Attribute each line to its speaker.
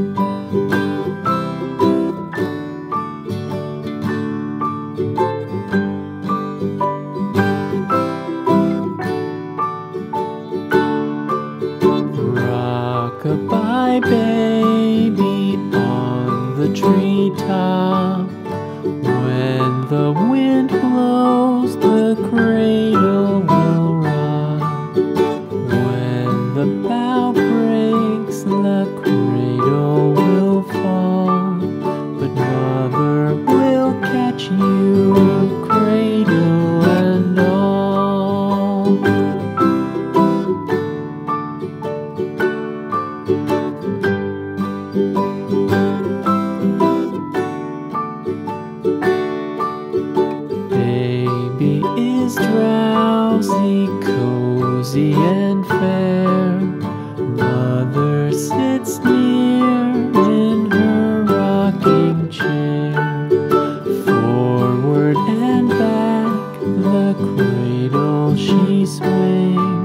Speaker 1: Rock-a-bye baby on the treetop. When the wind blows, the cradle will rock. When the bough breaks, the cradle will fall. But mother will catch you, cradle and all. Baby is drowsy, cozy and fair. Mother sits near in her rocking chair. Forward and back, the cradle she swings.